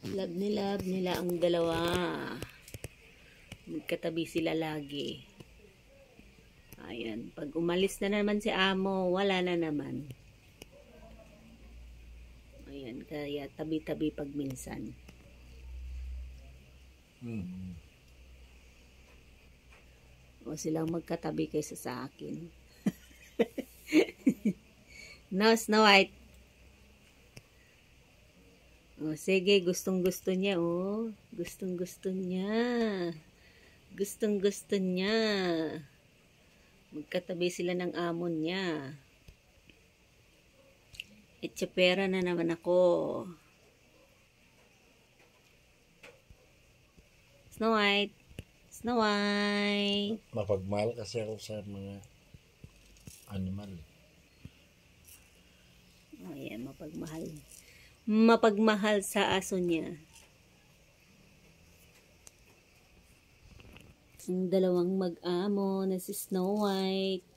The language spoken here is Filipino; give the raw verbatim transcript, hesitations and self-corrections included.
Love ni love nila ang dalawa. Magkatabi sila lagi. Ayan. Pag umalis na naman si amo, wala na naman. Ayan. Kaya tabi-tabi pag minsan. Hmm. O silang magkatabi kaysa sa akin. No, Snow White. O, sige, gustong-gusto niya, oh. Gustong-gusto niya. Gustong-gusto niya. Magkatabi sila ng amon niya. Itsapera na naman ako. Snow White. Snow White. Mapagmahal kasi ako sa mga animal. Oh, yan, mapagmahal. Mapagmahal sa aso niya. Ang dalawang mag-amo na si Snow White